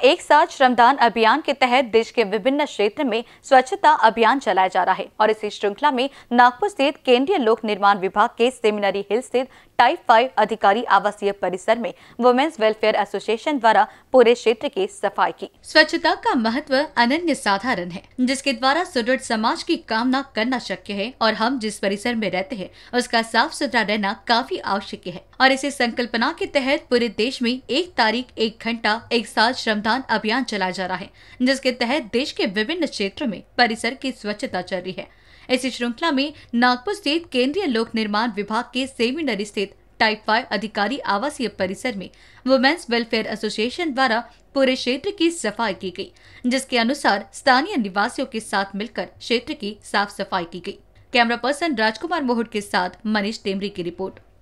एक साथ श्रमदान अभियान के तहत देश के विभिन्न क्षेत्र में स्वच्छता अभियान चलाया जा रहा है और इसी श्रृंखला में नागपुर स्थित केंद्रीय लोक निर्माण विभाग के सेमिनरी हिल स्थित टाइप 5 अधिकारी आवासीय परिसर में वुमेन्स वेलफेयर एसोसिएशन द्वारा पूरे क्षेत्र की सफाई की। स्वच्छता का महत्व अनन्य साधारण है, जिसके द्वारा सुदृढ़ समाज की कामना करना शक्य है और हम जिस परिसर में रहते हैं उसका साफ सुथरा रहना काफी आवश्यक है। और इसी संकल्पना के तहत पूरे देश में 1 तारीख 1 घंटा एक साथ श्रमदान अभियान चलाया जा रहा है, जिसके तहत देश के विभिन्न क्षेत्रों में परिसर की स्वच्छता चल रही है। इसी श्रृंखला में नागपुर स्थित केंद्रीय लोक निर्माण विभाग के सेमिनरी स्थित टाइप 5 अधिकारी आवासीय परिसर में वुमेन्स वेलफेयर एसोसिएशन द्वारा पूरे क्षेत्र की सफाई की गई, जिसके अनुसार स्थानीय निवासियों के साथ मिलकर क्षेत्र की साफ सफाई की गई। कैमरा पर्सन राजकुमार मोहट के साथ मनीष टेमरी की रिपोर्ट।